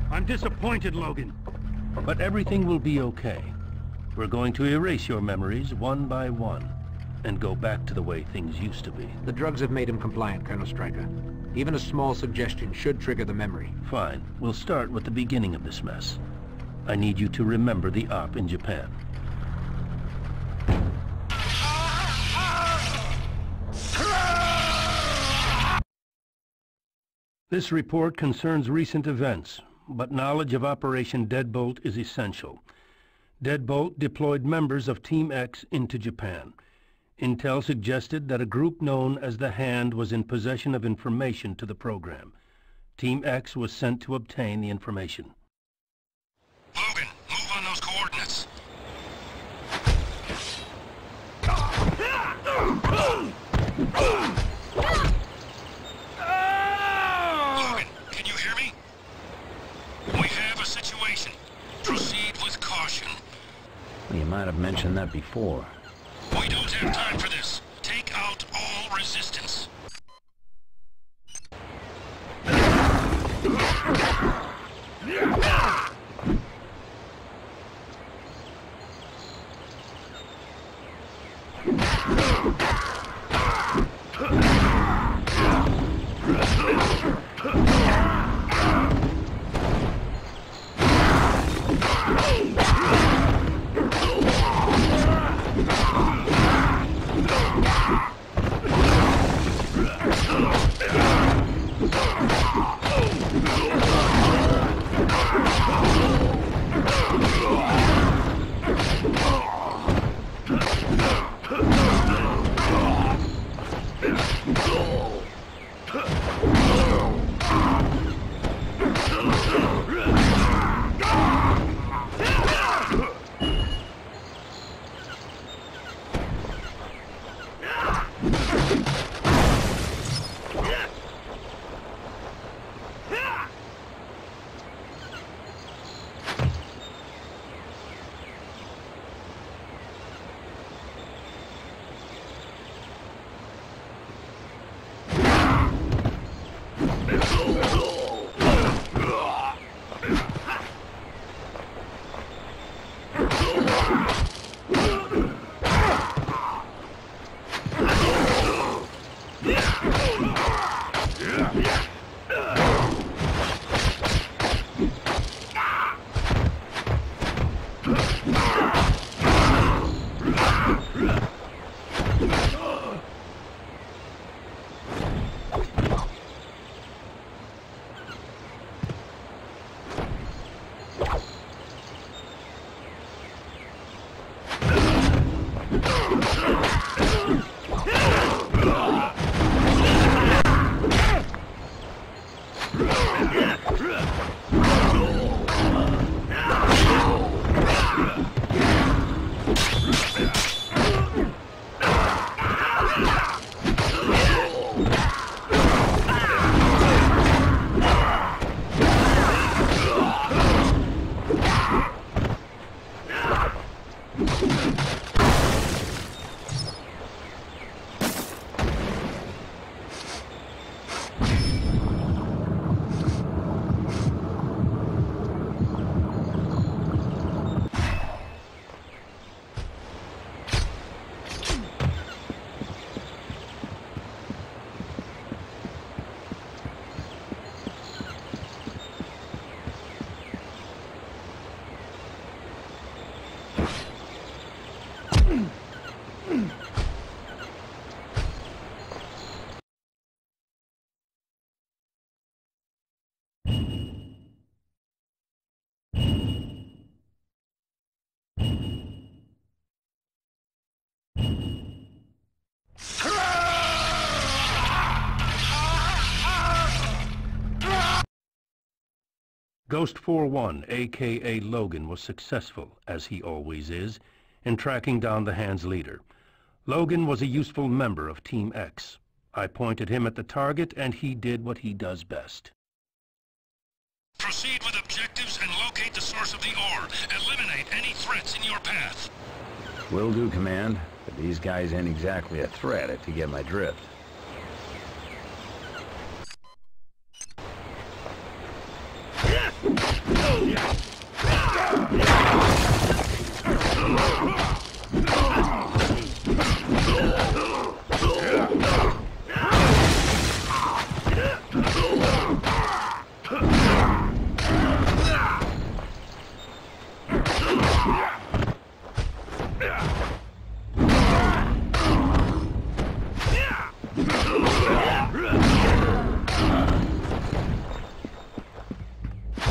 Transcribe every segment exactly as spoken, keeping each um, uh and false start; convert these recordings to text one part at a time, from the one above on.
I'm disappointed, Logan. But everything will be okay. We're going to erase your memories one by one, and go back to the way things used to be. The drugs have made him compliant, Colonel Stryker. Even a small suggestion should trigger the memory. Fine. We'll start with the beginning of this mess. I need you to remember the op in Japan. This report concerns recent events, but knowledge of Operation Deadbolt is essential. Deadbolt deployed members of Team X into Japan. Intel suggested that a group known as the Hand was in possession of information to the program. Team X was sent to obtain the information. Logan, move on those coordinates. Logan, can you hear me? We have a situation. Proceed with caution. You might have mentioned that before. We don't have time for this. Take out all resistance. Ghost four one, a k a. Logan, was successful, as he always is, in tracking down the Hand's leader. Logan was a useful member of Team X. I pointed him at the target, and he did what he does best. Proceed with objectives and locate the source of the ore. Eliminate any threats in your path. Will do, Command. But these guys ain't exactly a threat, if you get my drift. Yeah.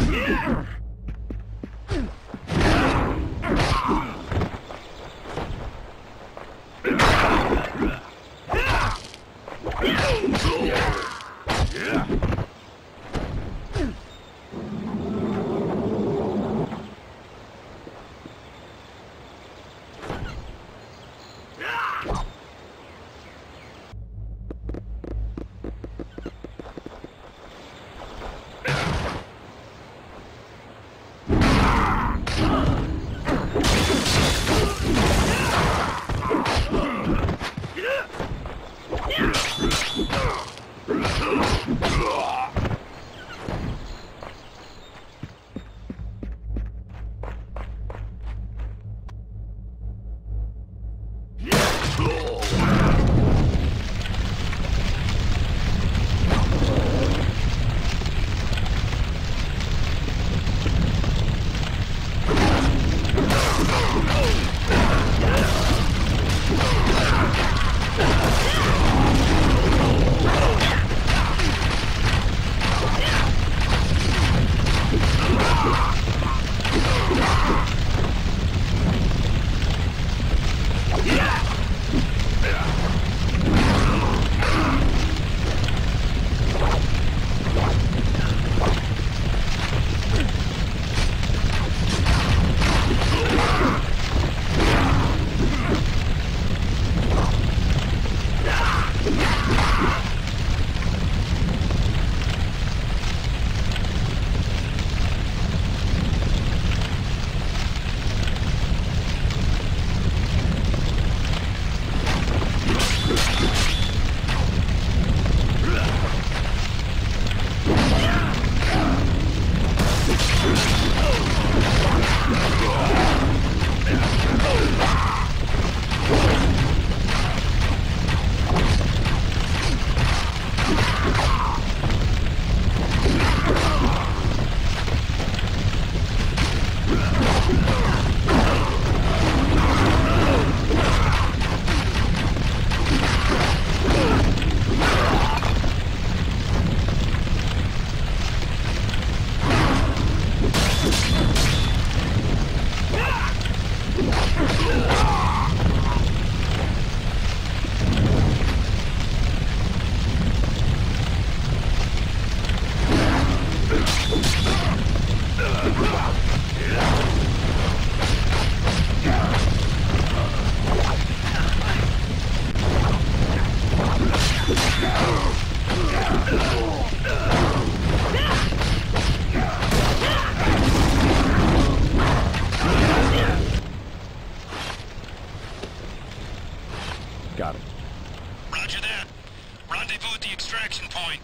Got it. Roger that. Rendezvous at the extraction point.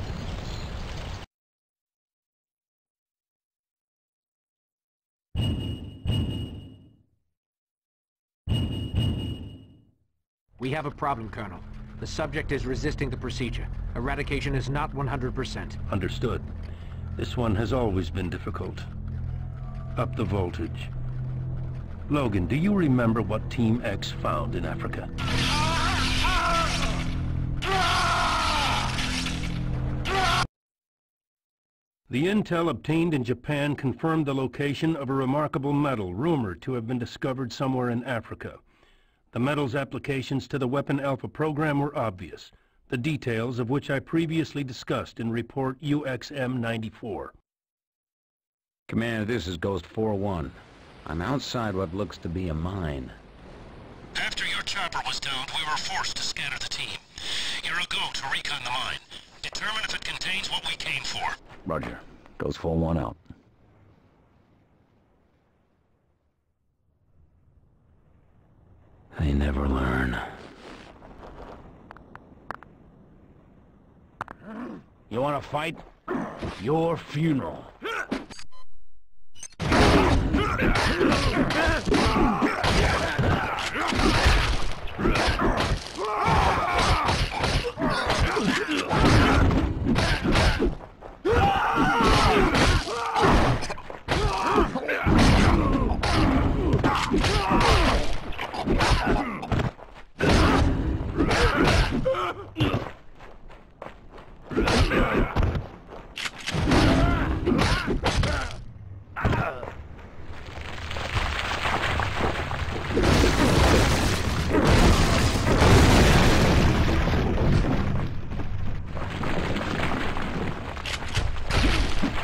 We have a problem, Colonel. The subject is resisting the procedure. Eradication is not one hundred percent. Understood. This one has always been difficult. Up the voltage. Logan, do you remember what Team X found in Africa? The intel obtained in Japan confirmed the location of a remarkable metal rumored to have been discovered somewhere in Africa. The metal's applications to the Weapon Alpha program were obvious, the details of which I previously discussed in Report U X M ninety-four. Commander, this is Ghost four one. I'm outside what looks to be a mine. After your chopper was downed, we were forced to scatter the team. You're a go to recon the mine. Determine if it contains what we came for. Roger. Ghost four one out. They never learn. You wanna fight? Your funeral.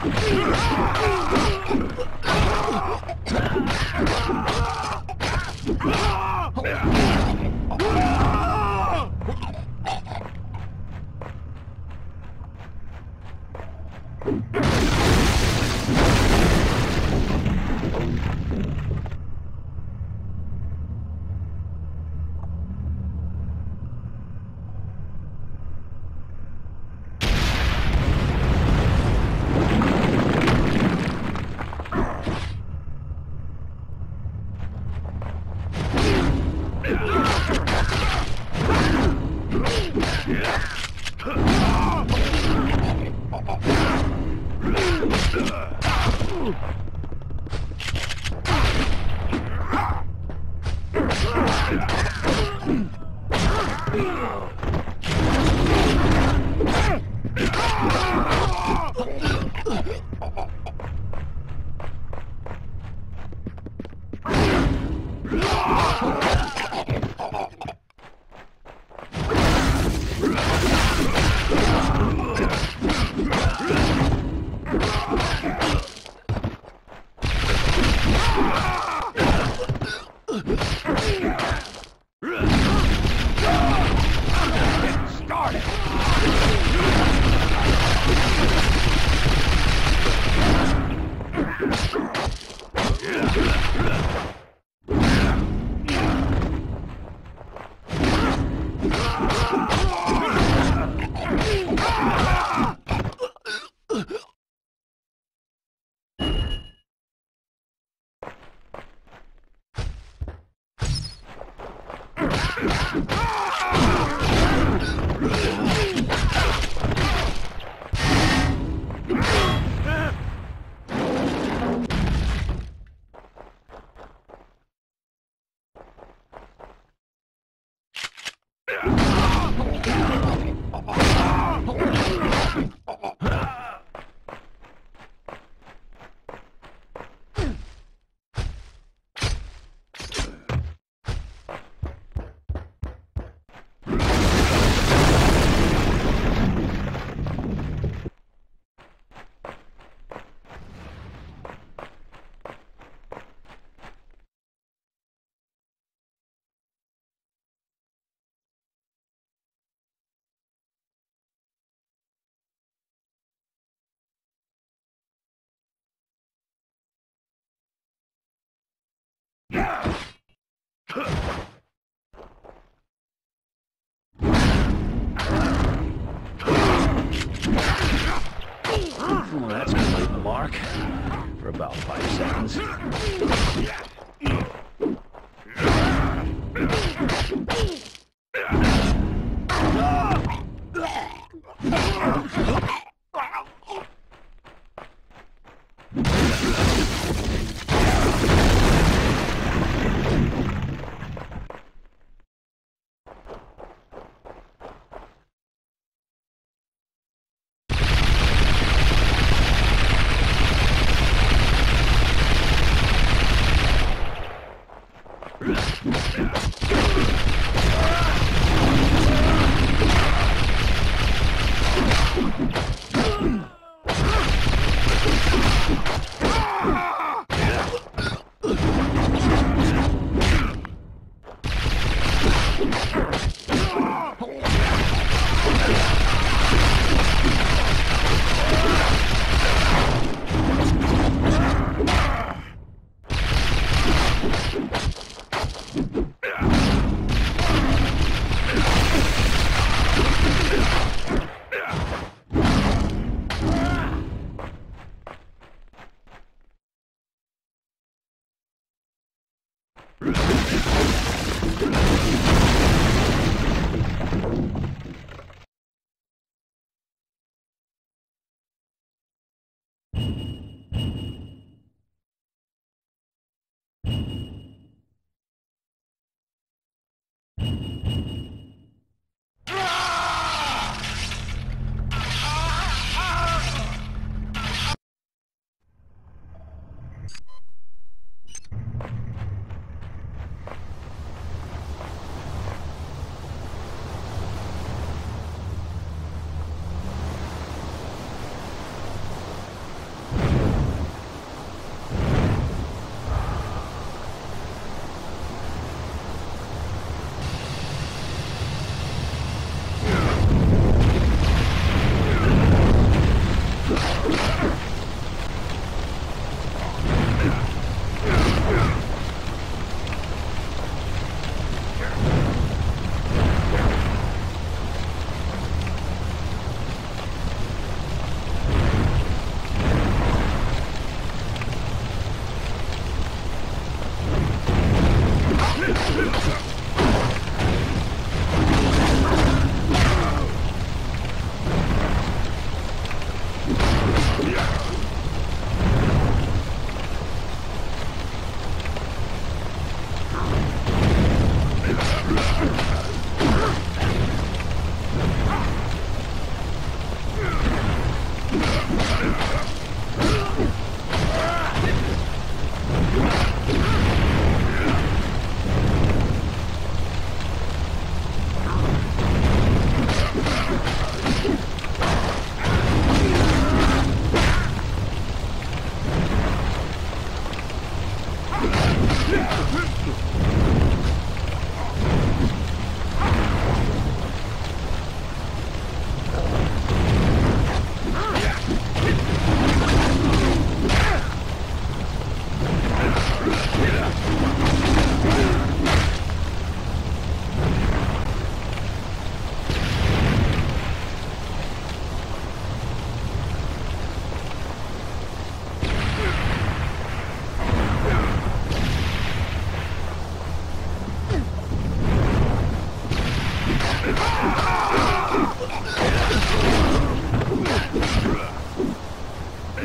Well, that's gonna leave a mark for about five seconds.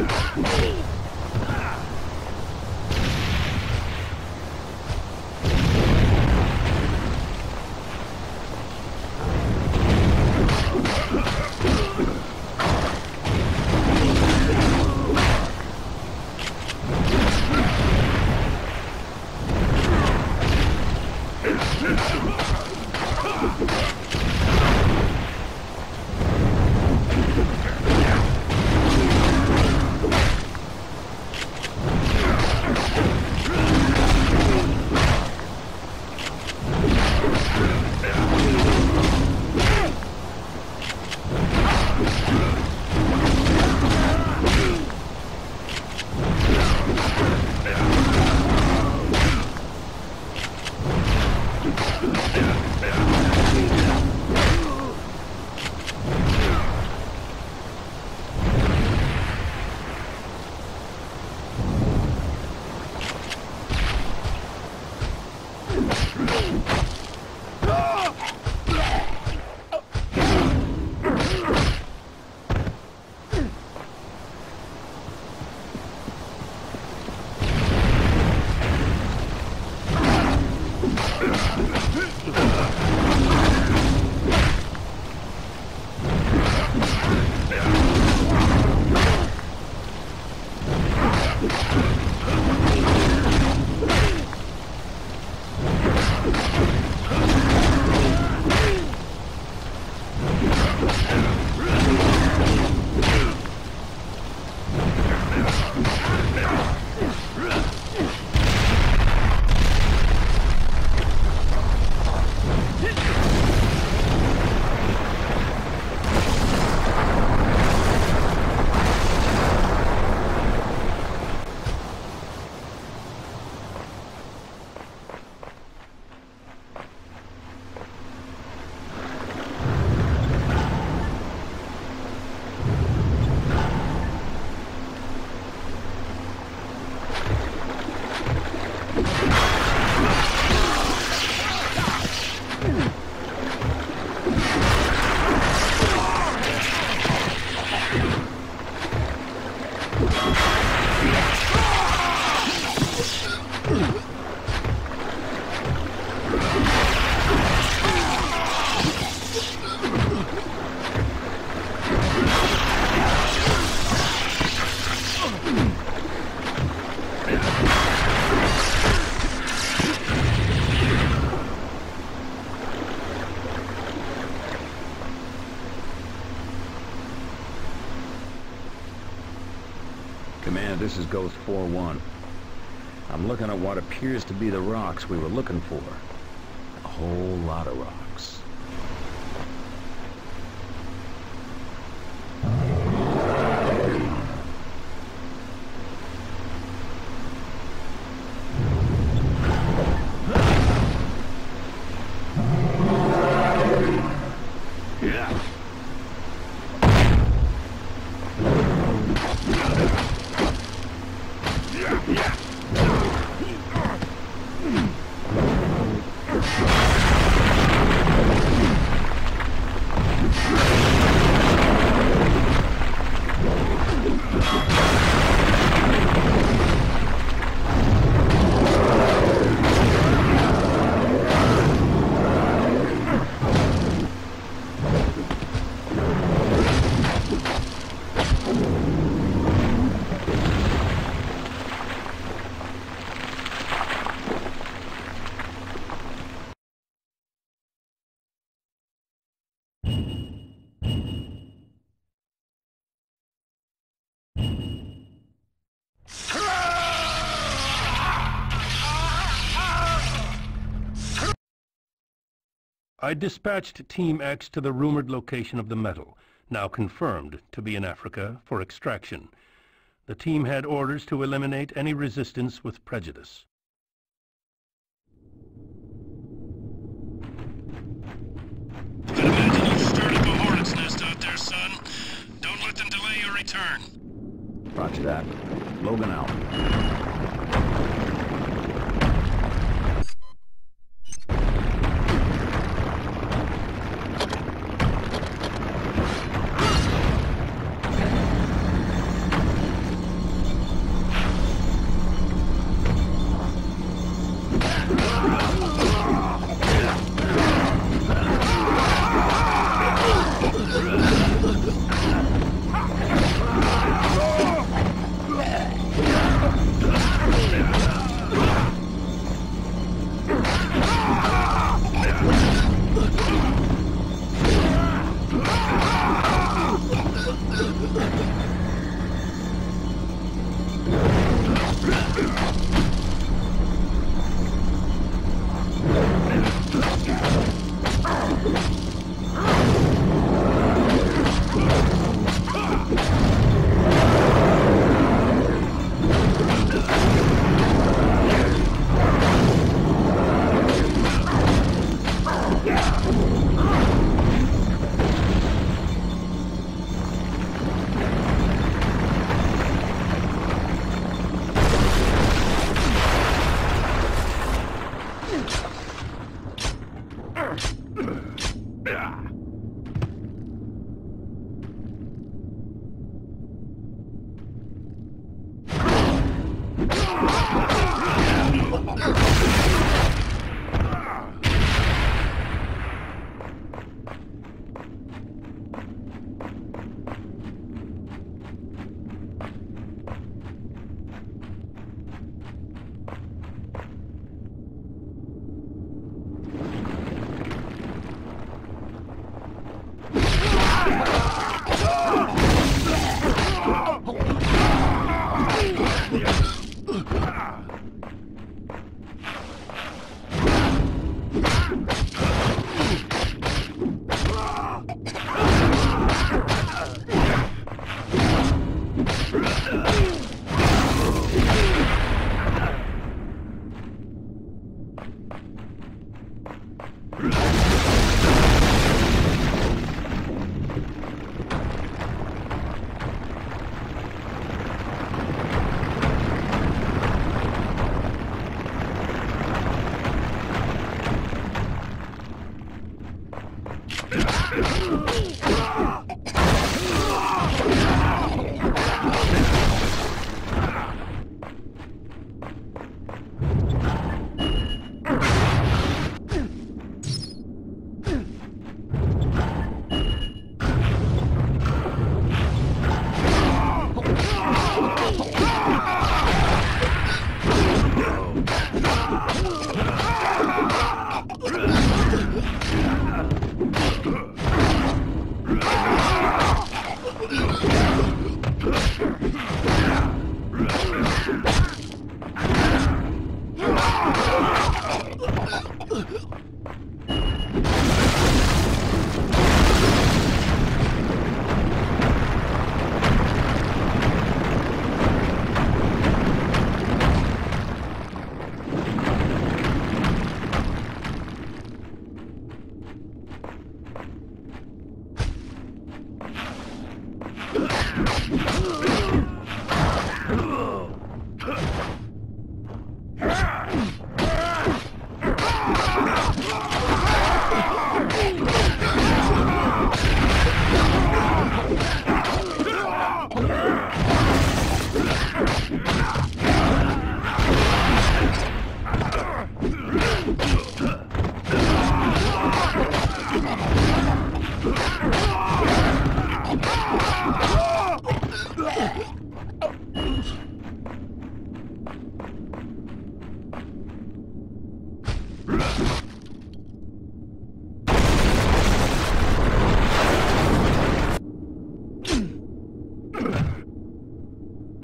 Command, this is Ghost four one. I'm looking at what appears to be the rocks we were looking for. A whole lot of rocks. I dispatched Team X to the rumored location of the metal, now confirmed to be in Africa, for extraction. The team had orders to eliminate any resistance with prejudice. I imagine you've stirred up a hornet's nest out there, son. Don't let them delay your return. Roger that. Logan out.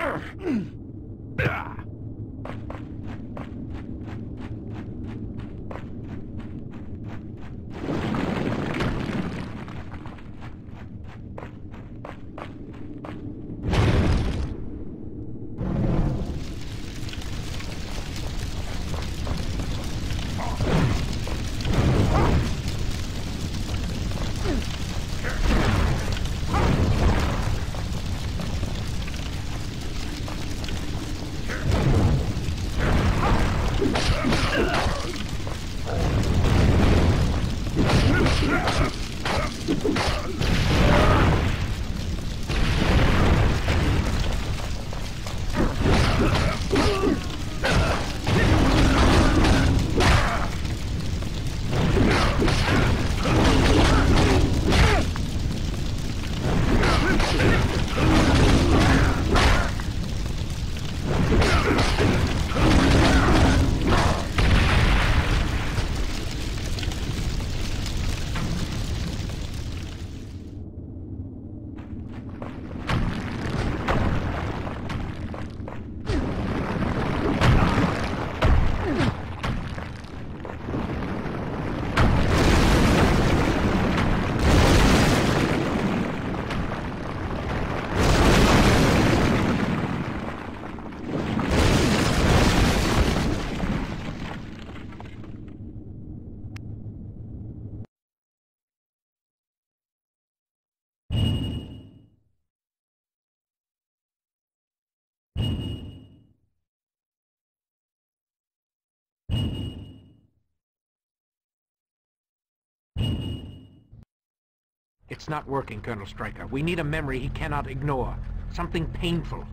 It's not working, Colonel Stryker. We need a memory he cannot ignore. Something painful.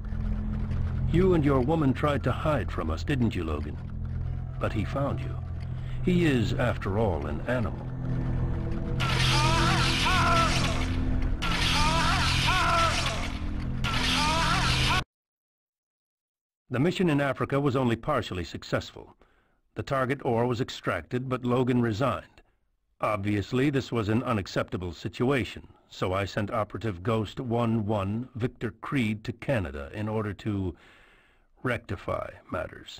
You and your woman tried to hide from us, didn't you, Logan? But he found you. He is, after all, an animal. The mission in Africa was only partially successful. The target ore was extracted, but Logan resigned. Obviously, this was an unacceptable situation, so I sent Operative Ghost one one, Victor Creed, to Canada in order to rectify matters.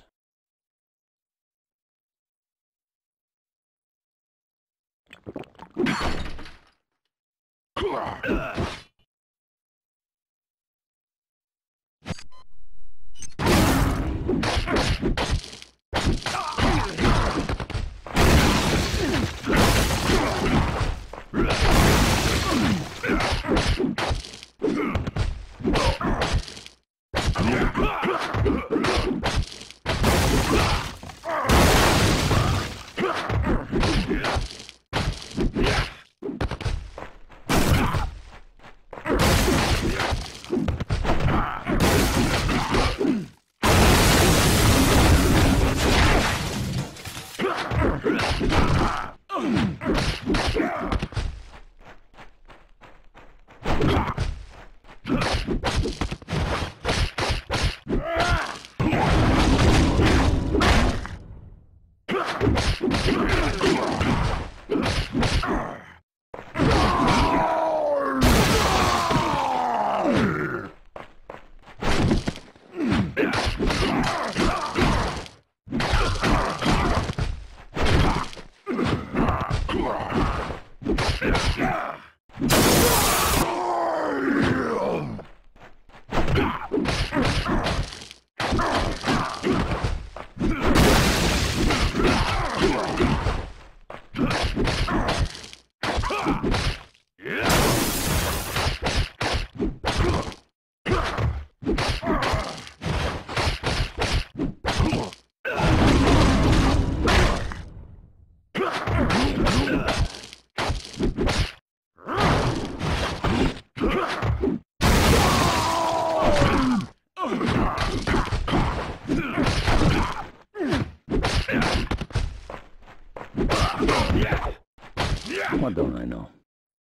What don't I know?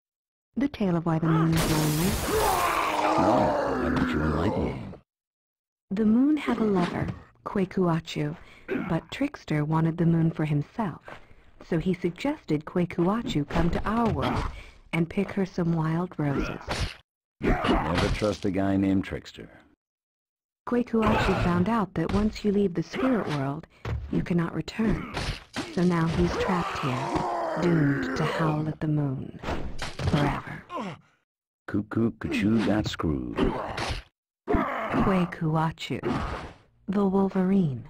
The tale of why the moon is lonely. No, why don't you enlighten me? The moon had a lover, Kwekuachu, but Trickster wanted the moon for himself, so he suggested Kwekuachu come to our world and pick her some wild roses. Never trust a guy named Trickster. Kwekuachi found out that once you leave the spirit world, you cannot return. So now he's trapped here, doomed to howl at the moon. Forever. Cuckoo, Kachu got screwed. Kwekuachu, the Wolverine.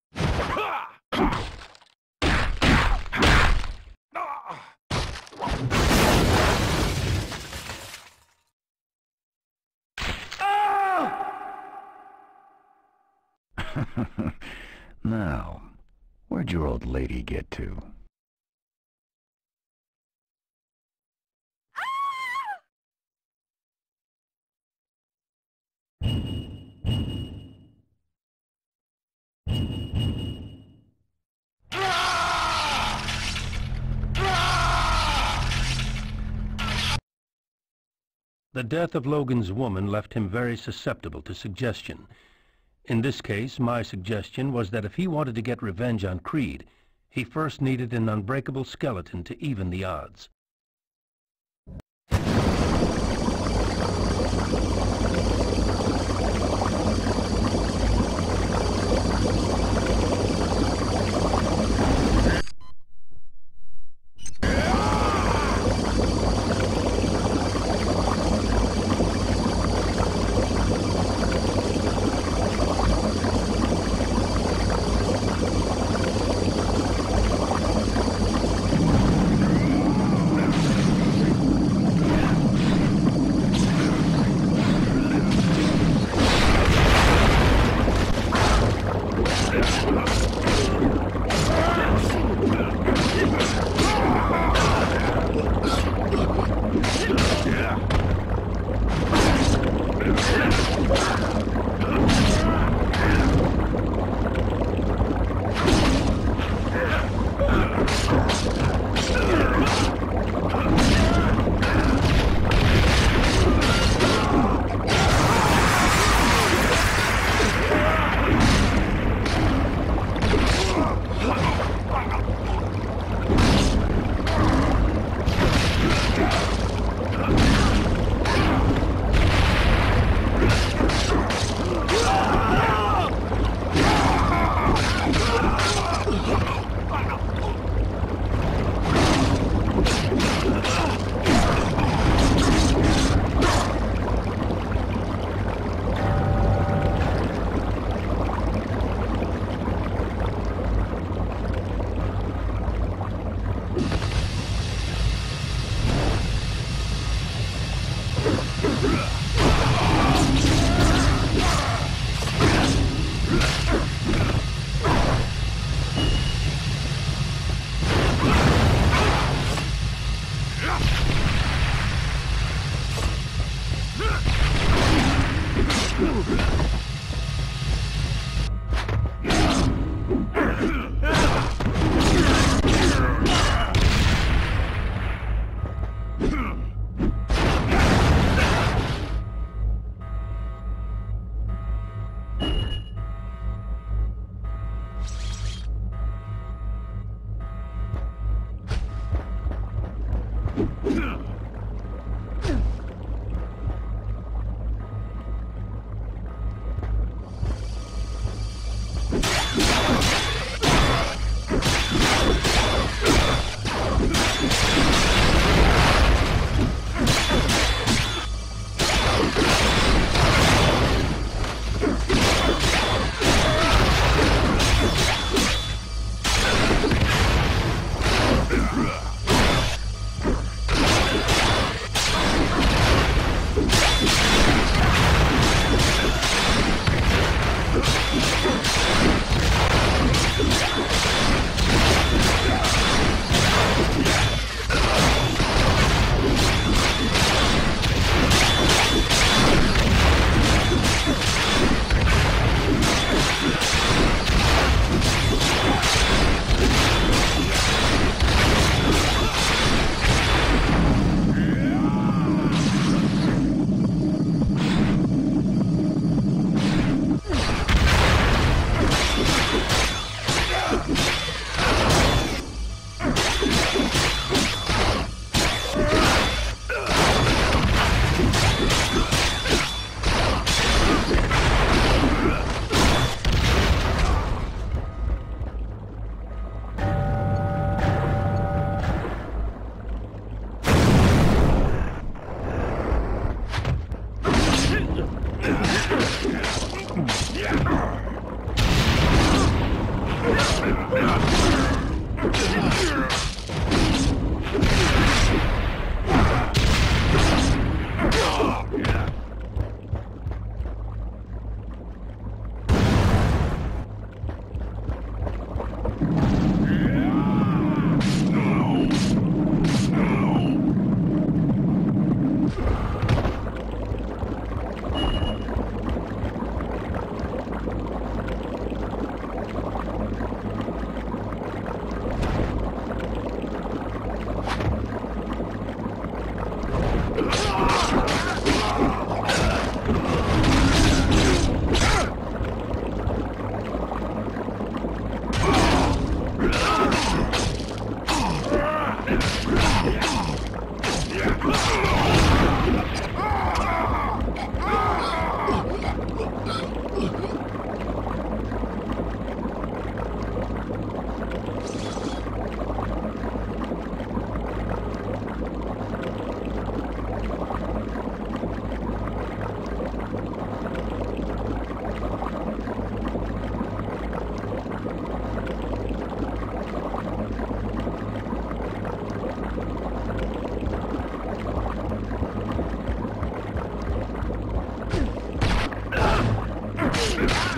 Now, where'd your old lady get to? The death of Logan's woman left him very susceptible to suggestion. In this case, my suggestion was that if he wanted to get revenge on Creed, he first needed an unbreakable skeleton to even the odds.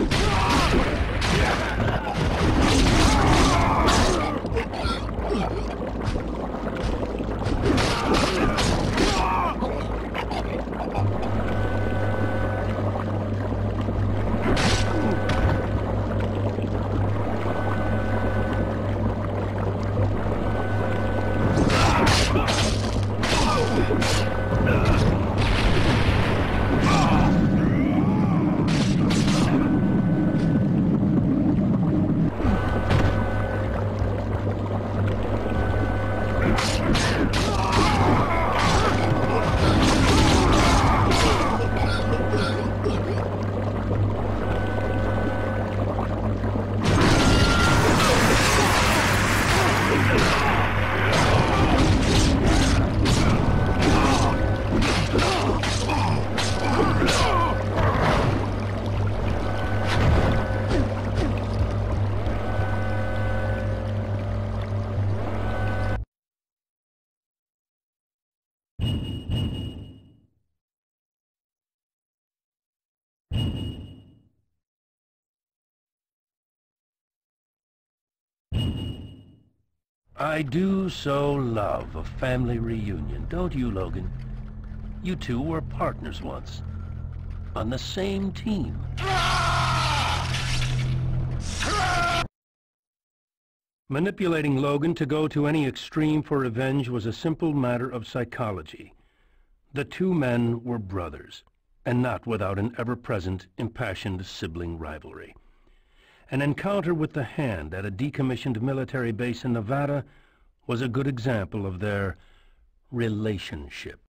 I do so love a family reunion, don't you, Logan? You two were partners once. On the same team. Manipulating Logan to go to any extreme for revenge was a simple matter of psychology. The two men were brothers, and not without an ever-present, impassioned sibling rivalry. An encounter with the Hand at a decommissioned military base in Nevada was a good example of their relationship.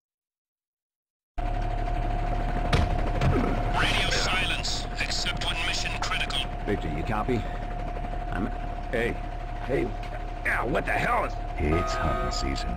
Radio silence, except when mission critical. Victor, you copy? I'm... Hey, hey, yeah, what the hell is... It's hunting season.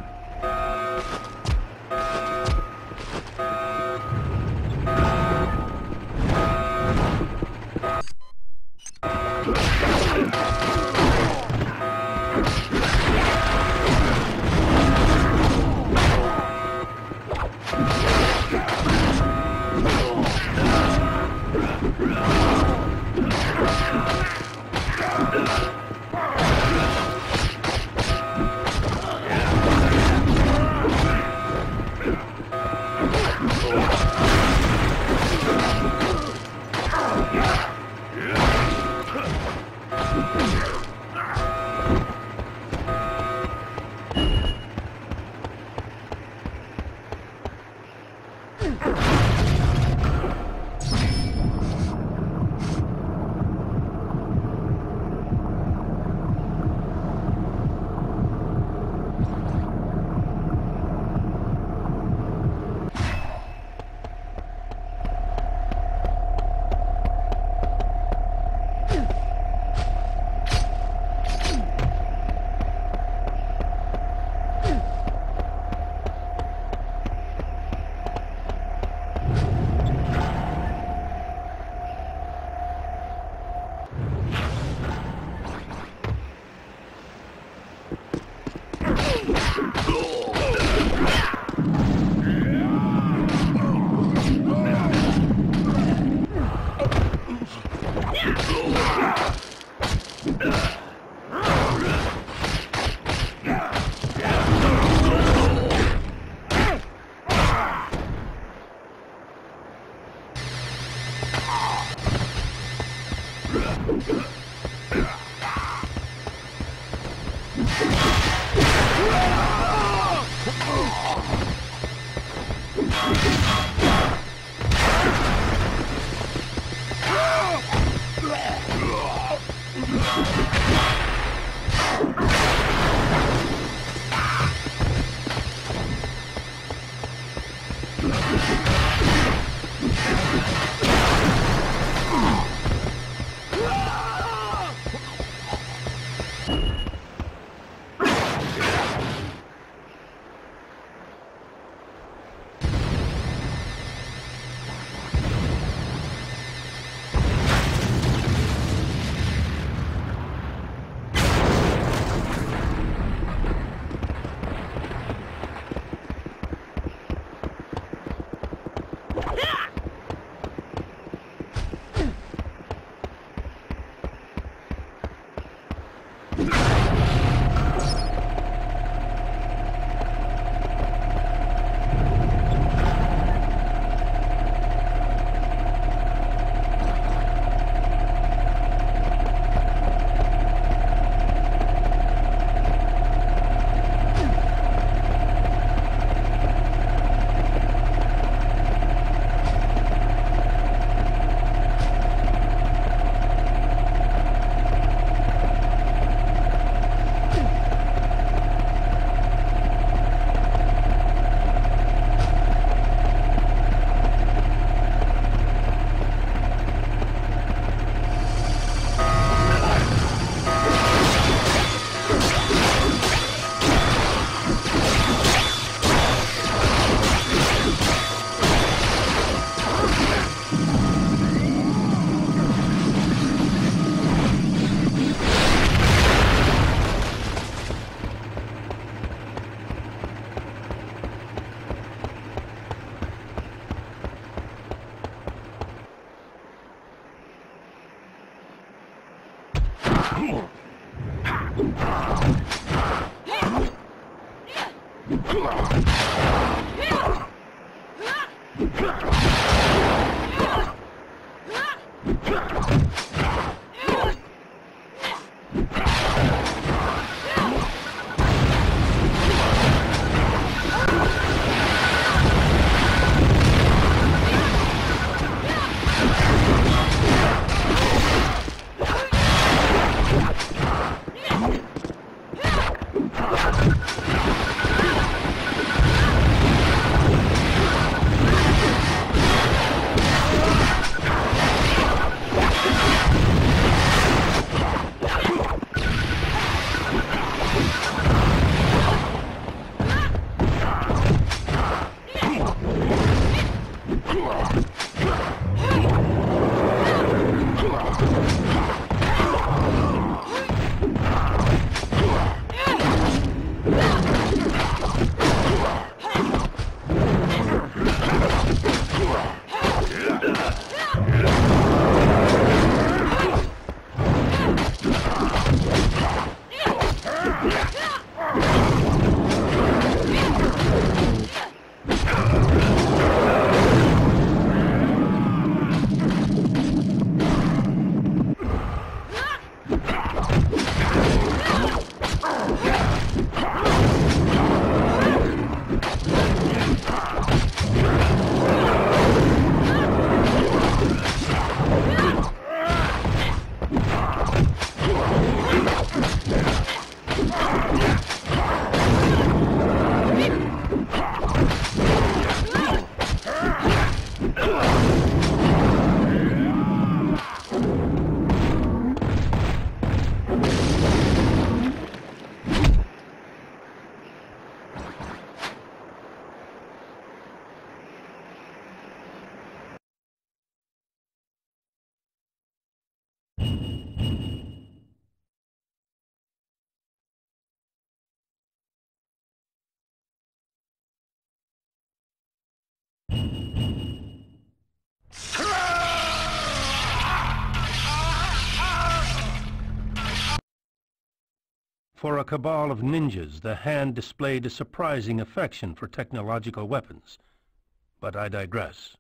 For a cabal of ninjas, the Hand displayed a surprising affection for technological weapons. But I digress.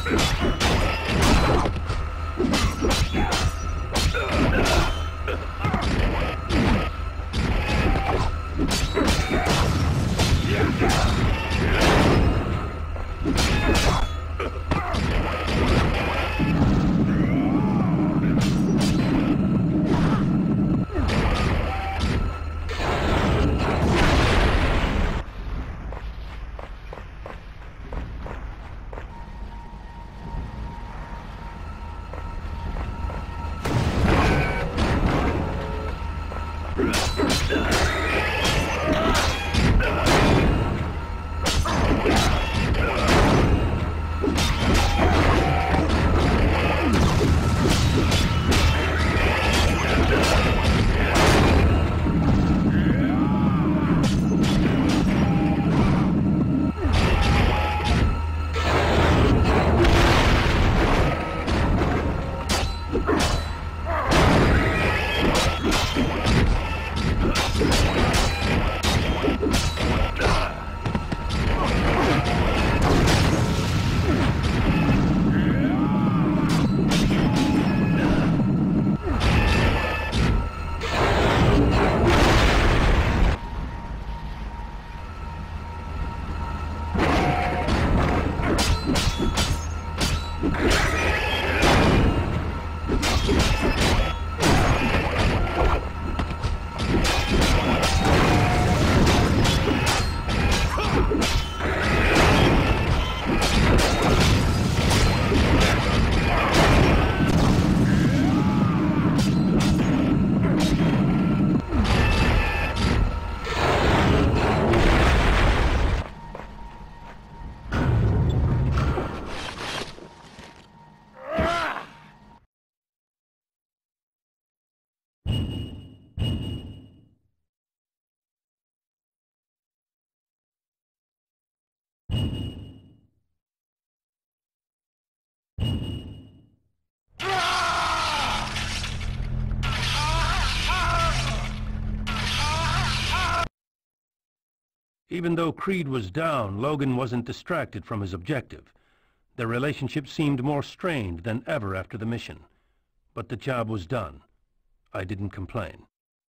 Even though Creed was down, Logan wasn't distracted from his objective. Their relationship seemed more strained than ever after the mission. But the job was done. I didn't complain.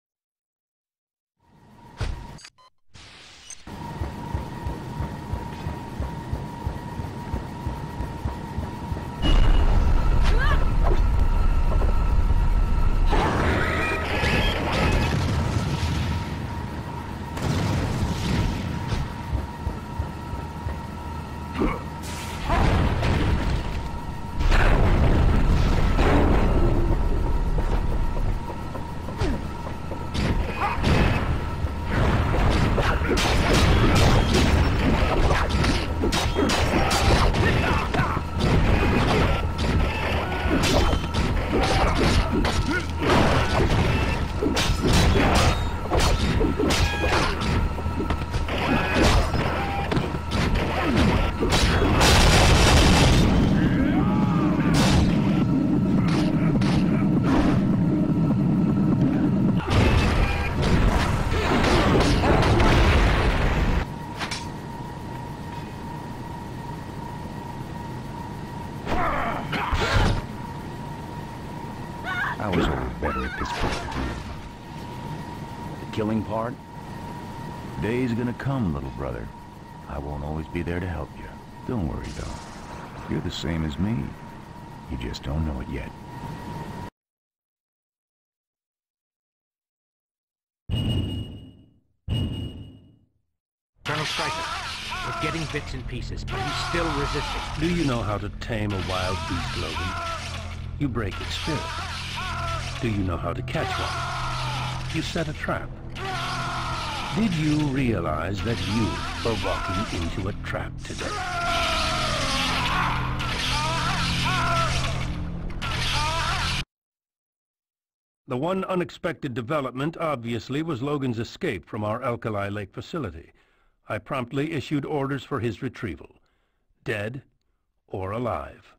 I was always better at this part. The killing part? Day's gonna come, little brother. I won't always be there to help you. Don't worry, though. You're the same as me. You just don't know it yet. Colonel Stryker, we're getting bits and pieces, but he's still resisting. Do you know how to tame a wild beast, Logan? You break its spirit. Do you know how to catch one? You set a trap. Did you realize that you were walking into a trap today? The one unexpected development, obviously, was Logan's escape from our Alkali Lake facility. I promptly issued orders for his retrieval, dead or alive.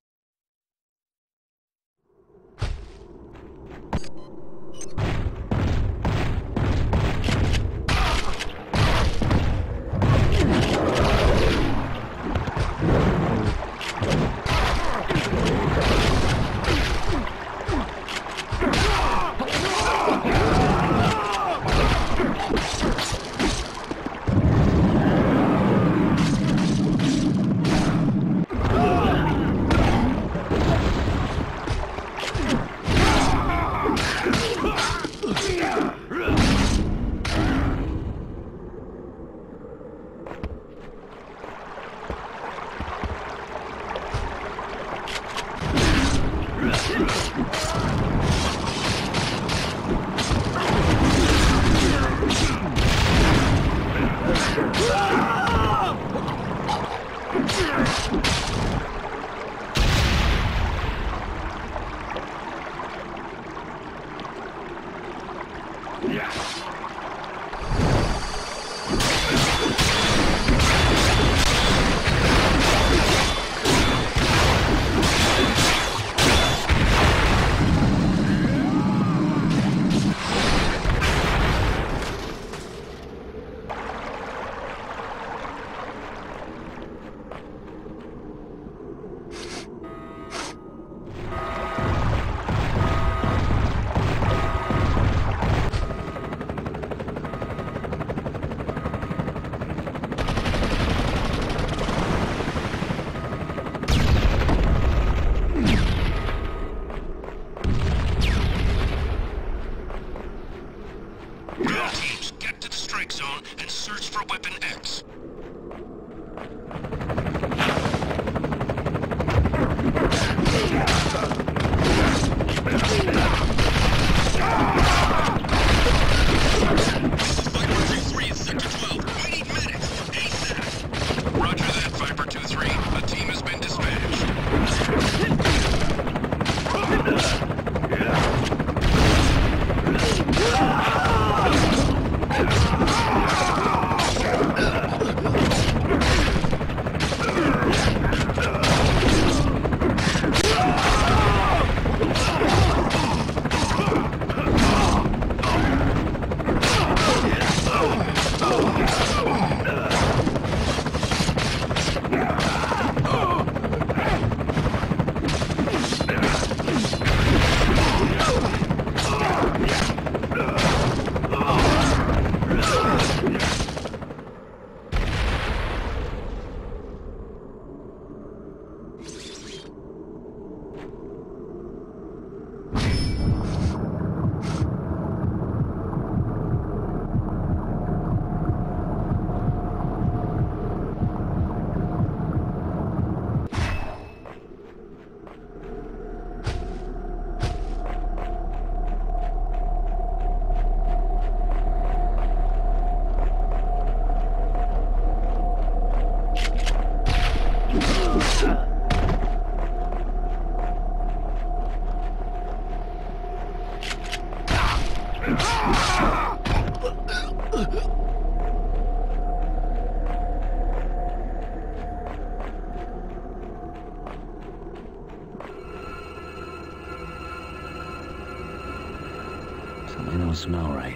Something don't smell right.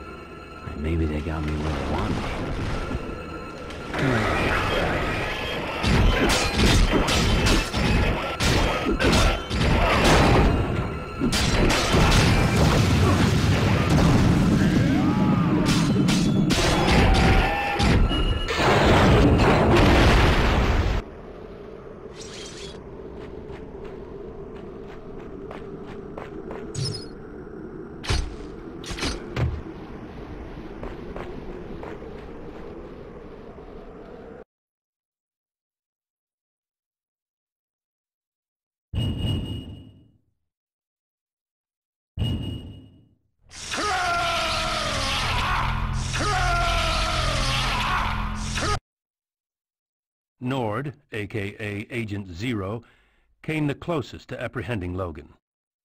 Maybe they got me where they want Nord, a k a. Agent Zero, came the closest to apprehending Logan.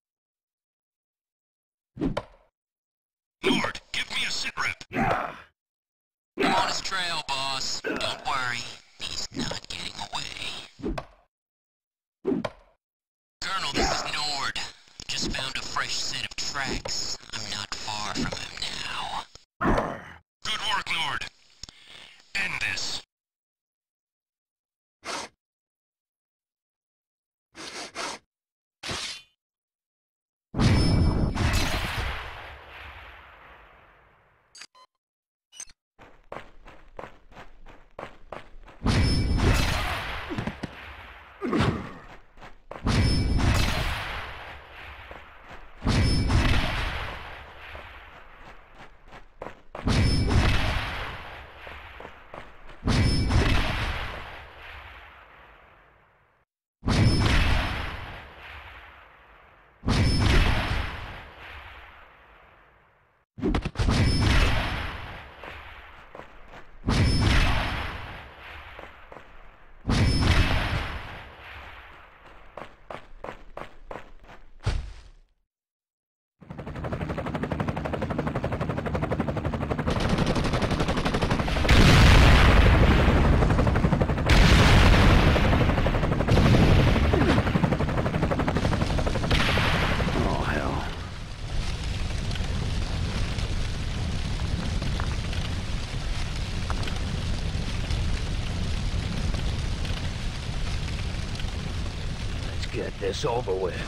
Nord, give me a sitrep. I'm on his trail, boss. Don't worry, he's not getting away. Colonel, this is Nord. Just found a fresh set of tracks. I'm not far from him now. Good work, Nord. End this. get this over with.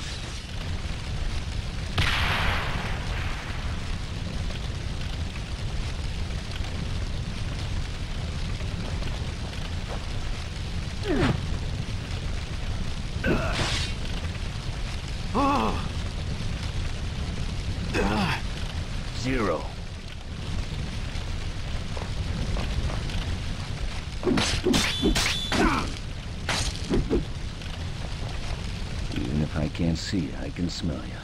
Zero. Even if I can't see you, I can smell you.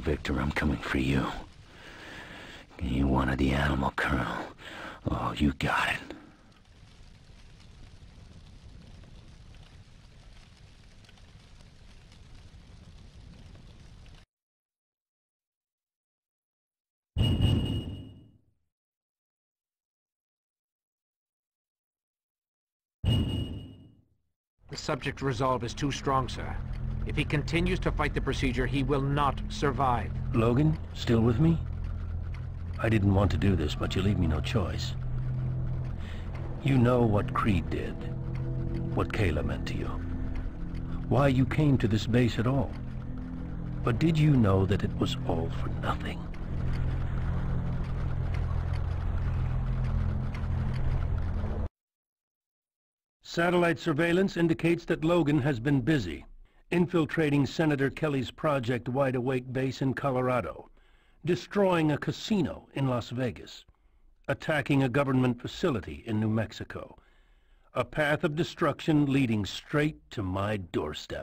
Victor, I'm coming for you. You wanted the animal, Colonel. Oh, you got it. The subject's resolve is too strong, sir. If he continues to fight the procedure, he will not survive. Logan, still with me? I didn't want to do this, but you leave me no choice. You know what Creed did, what Kayla meant to you, why you came to this base at all. But did you know that it was all for nothing? Satellite surveillance indicates that Logan has been busy, infiltrating Senator Kelly's Project Wide Awake base in Colorado, destroying a casino in Las Vegas, attacking a government facility in New Mexico. A path of destruction leading straight to my doorstep.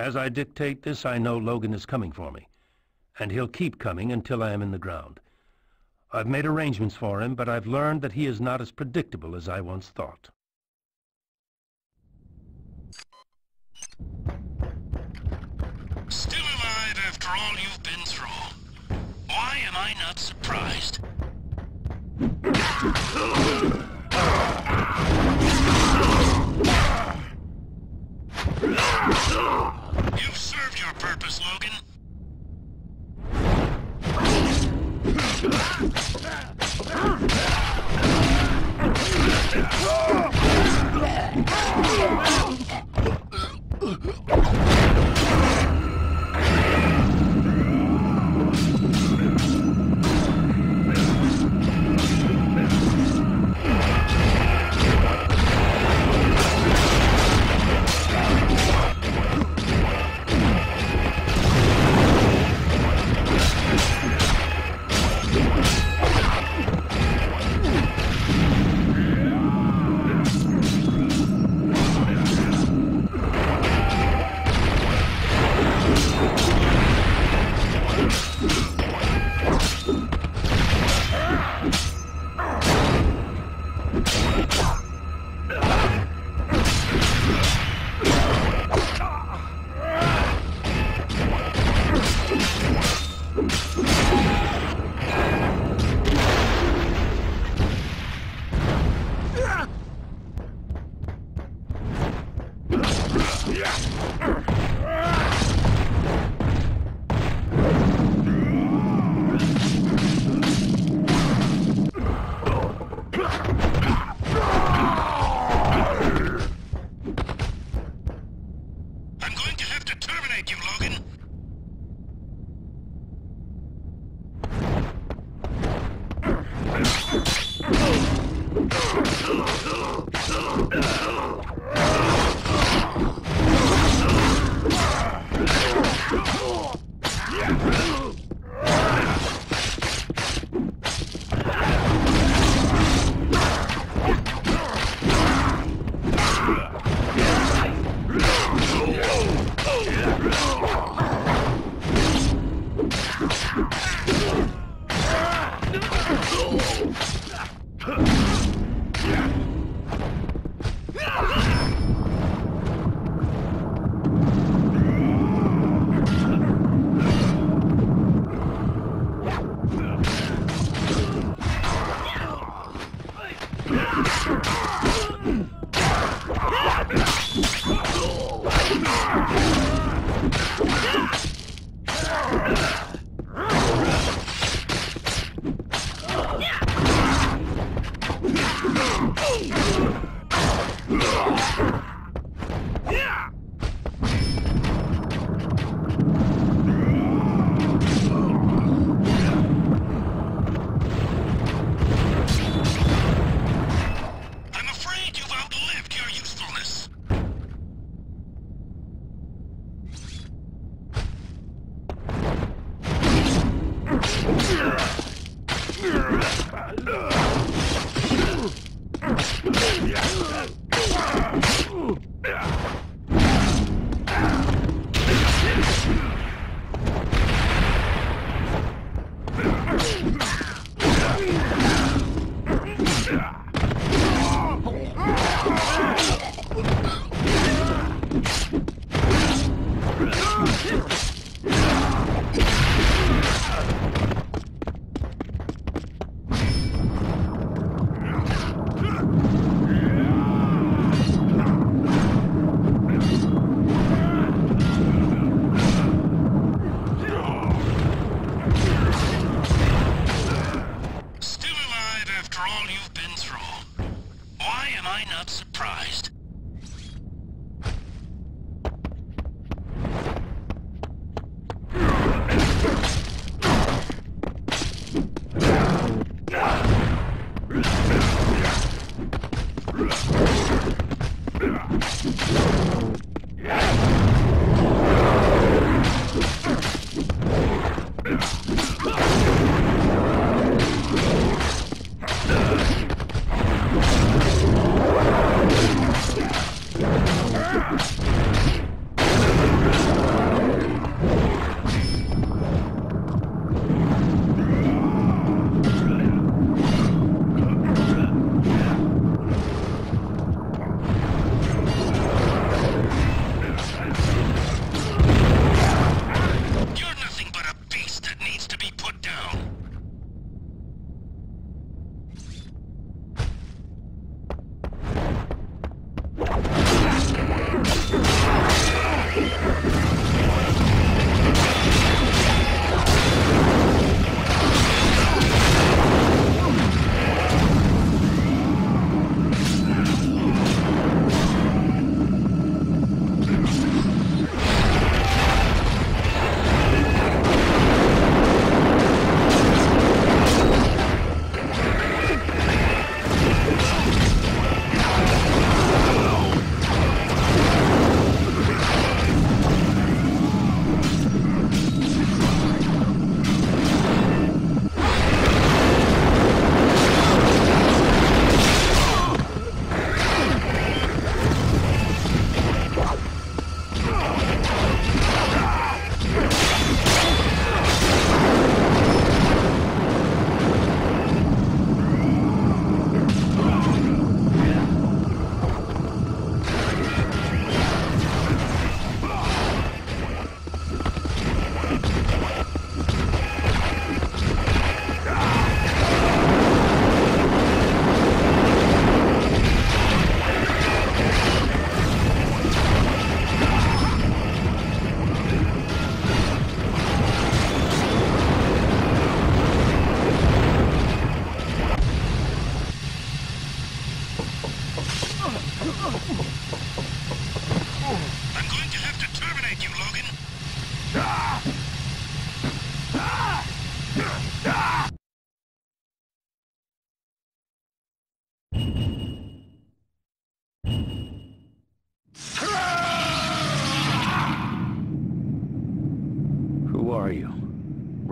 As I dictate this, I know Logan is coming for me, and he'll keep coming until I am in the ground. I've made arrangements for him, but I've learned that he is not as predictable as I once thought. Still alive after all you've been through. Why am I not surprised? You've served your purpose, Logan.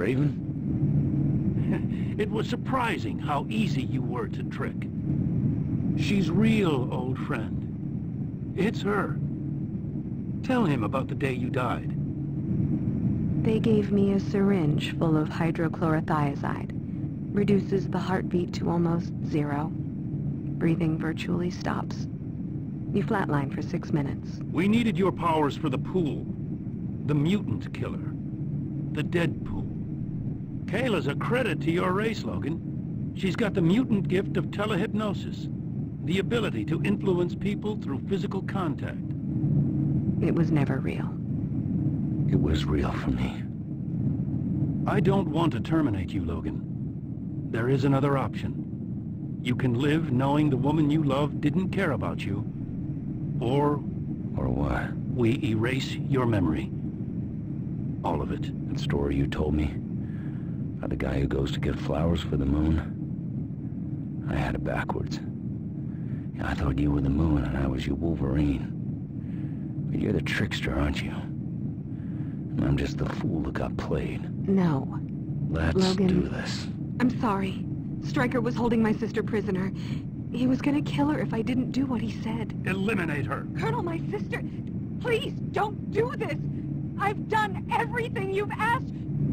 Raven? It was surprising how easy you were to trick. She's real, old friend. It's her. Tell him about the day you died. They gave me a syringe full of hydrochlorothiazide. Reduces the heartbeat to almost zero. Breathing virtually stops. You flatline for six minutes. We needed your powers for the pool. The mutant killer. The dead pool. Kayla's a credit to your race, Logan. She's got the mutant gift of telehypnosis. The ability to influence people through physical contact. It was never real. It was real for me. I don't want to terminate you, Logan. There is another option. You can live knowing the woman you love didn't care about you. Or... Or what? we erase your memory. All of it. That story you told me about the guy who goes to get flowers for the moon. I had it backwards. Yeah, I thought you were the moon and I was your Wolverine. But you're the trickster, aren't you? And I'm just the fool that got played. No. Let's Logan. do this. I'm sorry. Stryker was holding my sister prisoner. He was gonna kill her if I didn't do what he said. Eliminate her. Colonel, my sister, please don't do this. I've done everything you've asked.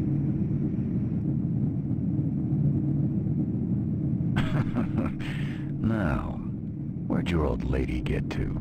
Now, where'd your old lady get to?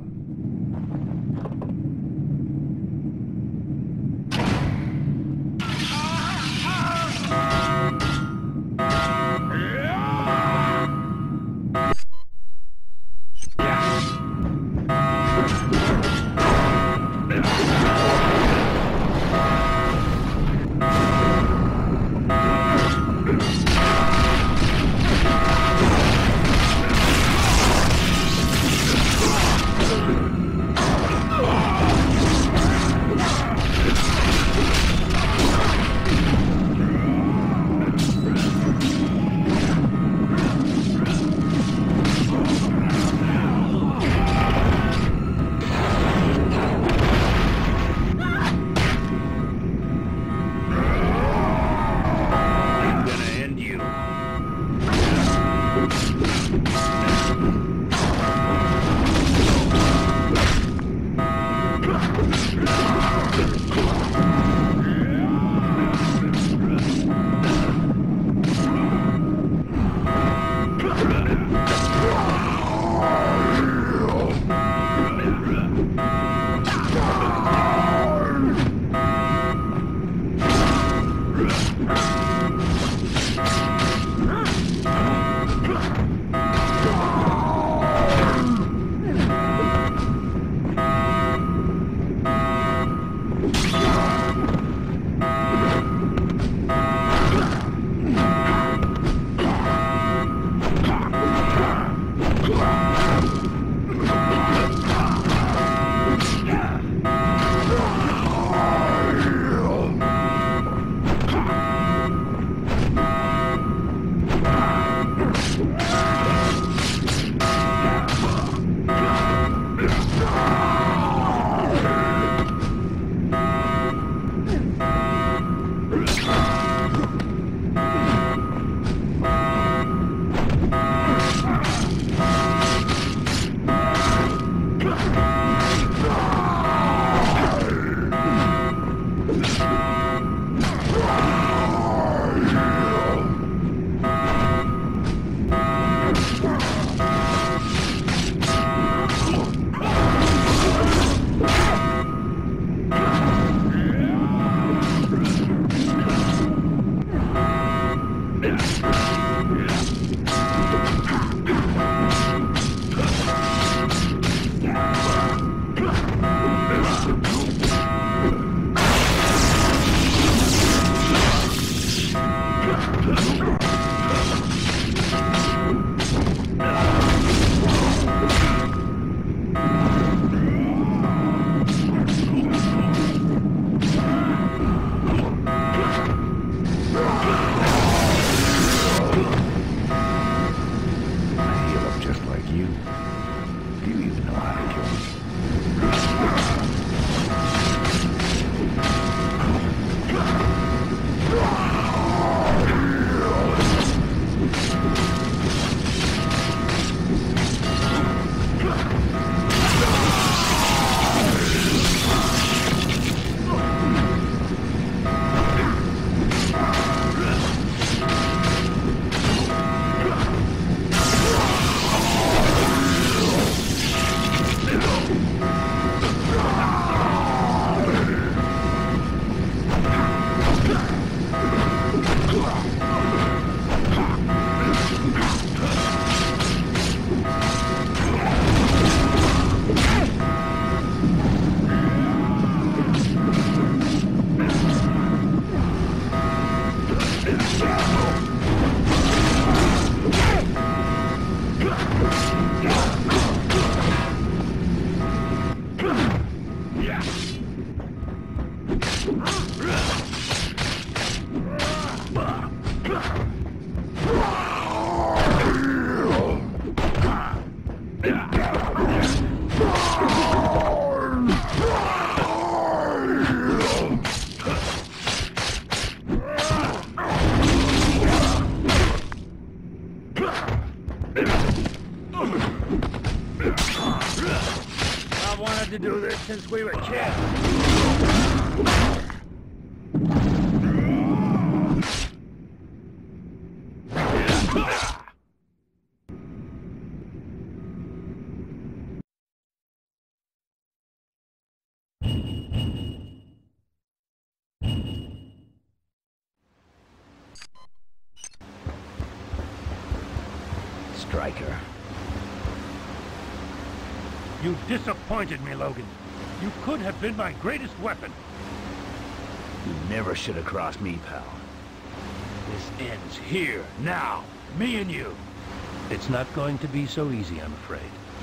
Ah! I've wanted to do this since we were kids. Striker. You disappointed me, Logan. You could have been my greatest weapon. You never should have crossed me, pal. This ends here, now. Me and you. It's not going to be so easy, I'm afraid.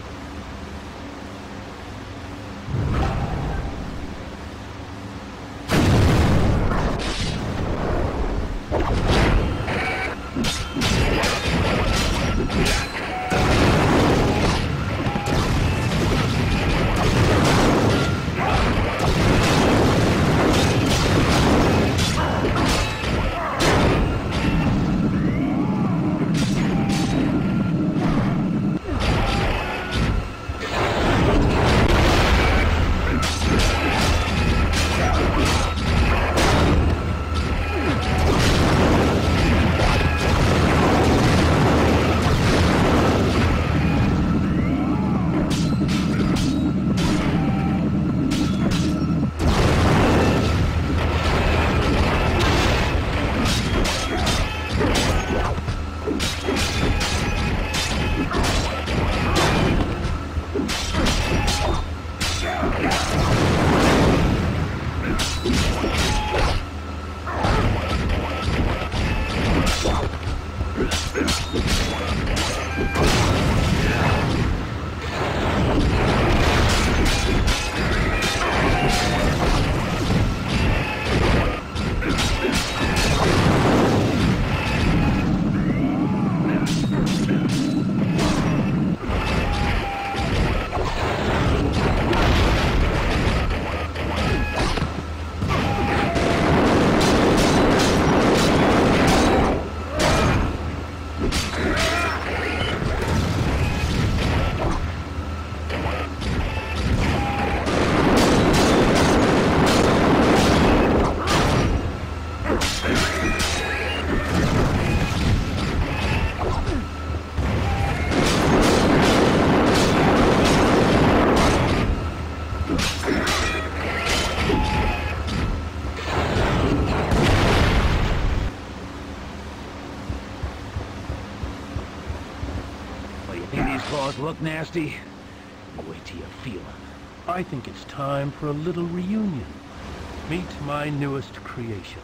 Look nasty? Wait till you feel them. I think it's time for a little reunion. Meet my newest creation.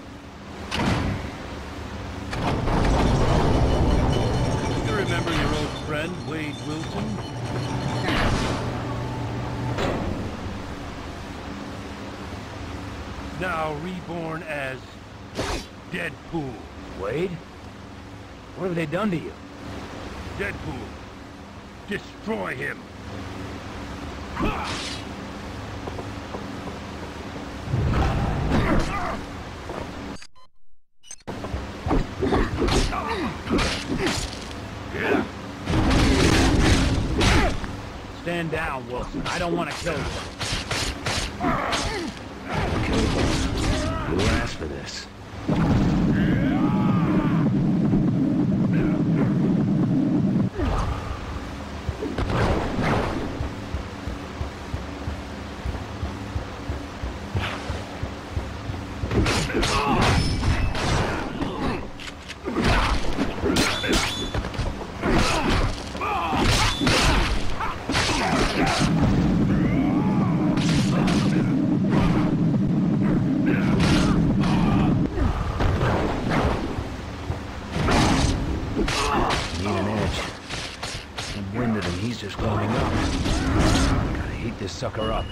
You remember your old friend, Wade Wilson? Now reborn as Deadpool. Wade? What have they done to you? Deadpool. Destroy him! Stand down, Wilson. I don't want to kill you. You asked for this. Just warming up. Gotta heat this sucker up.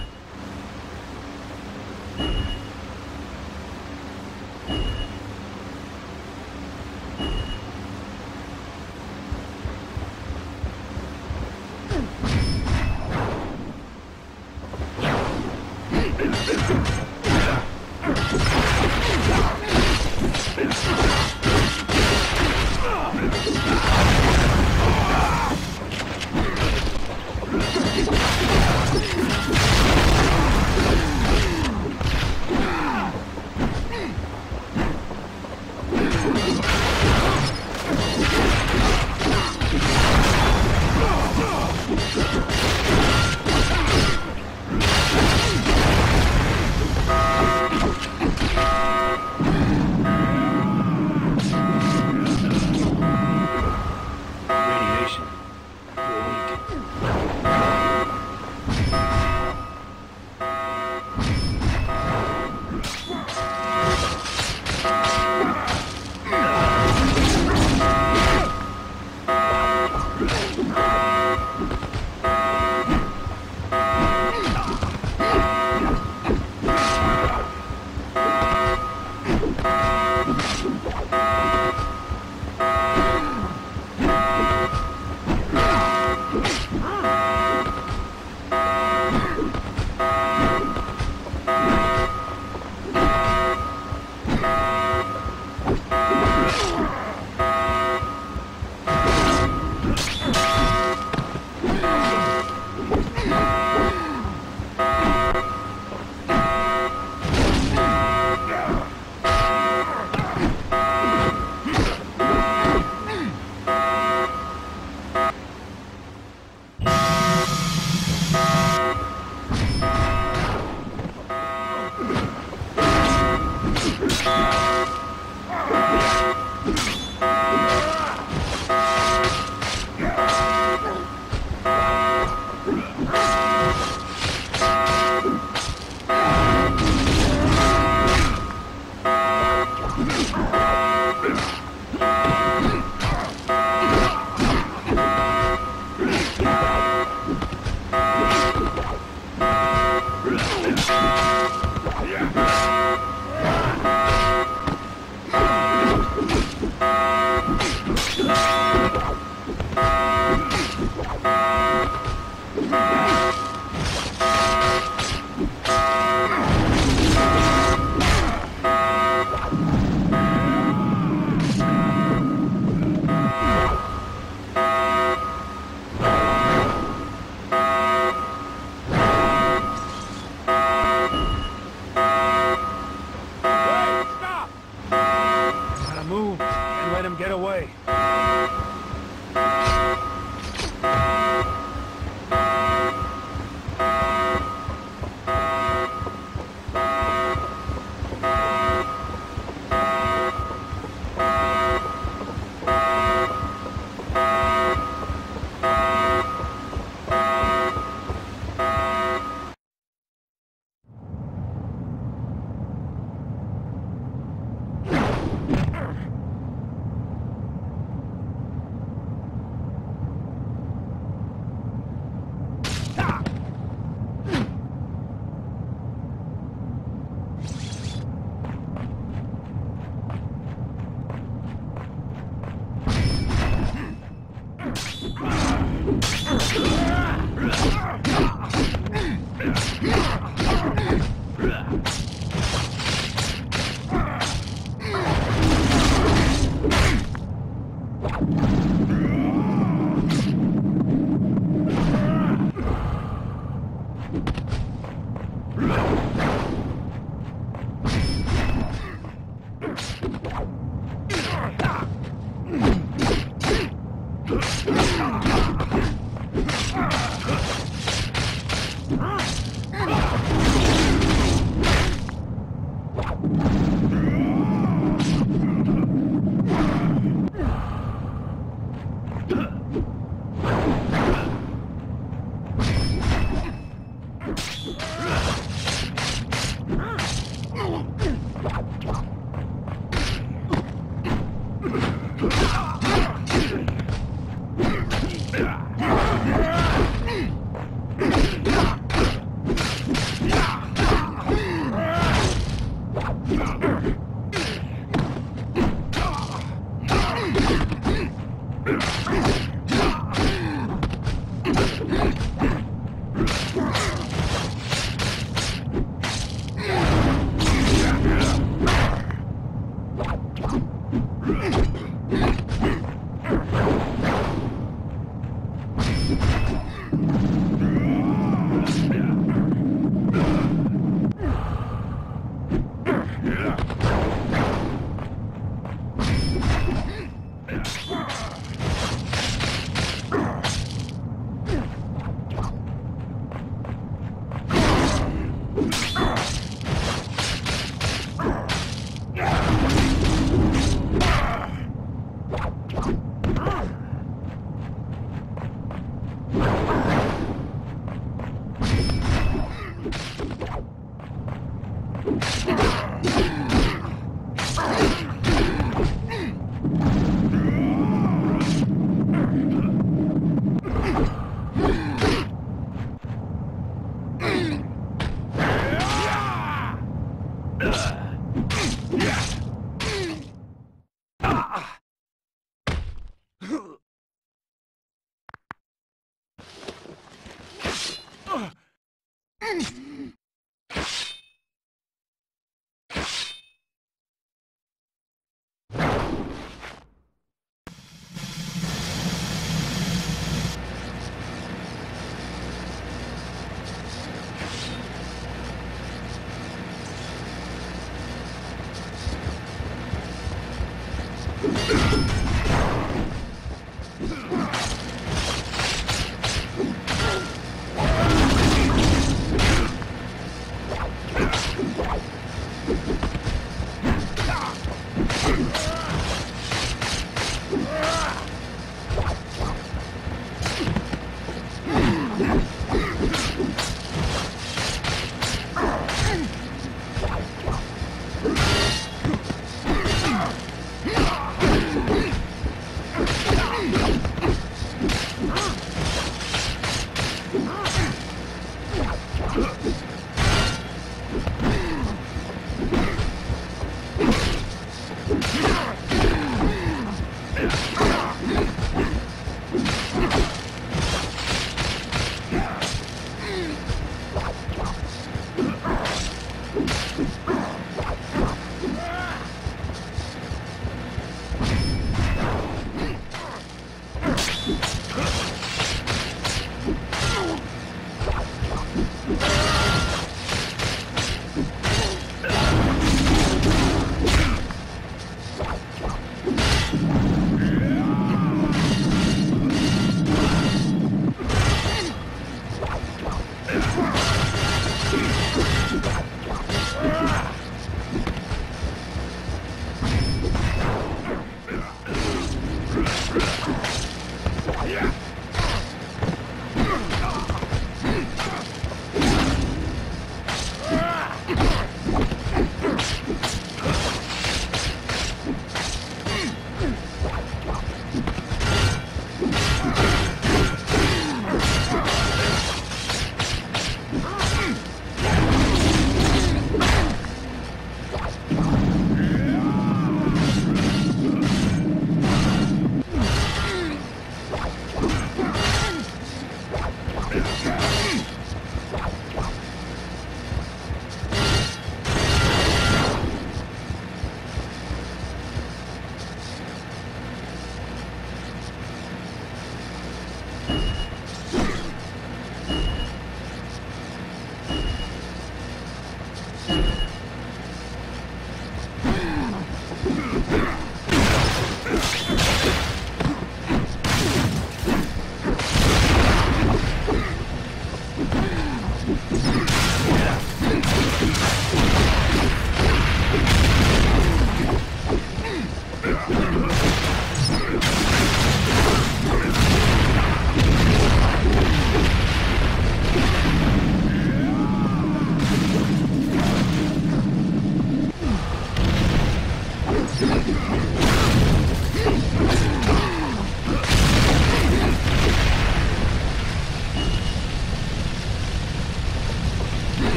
Get away.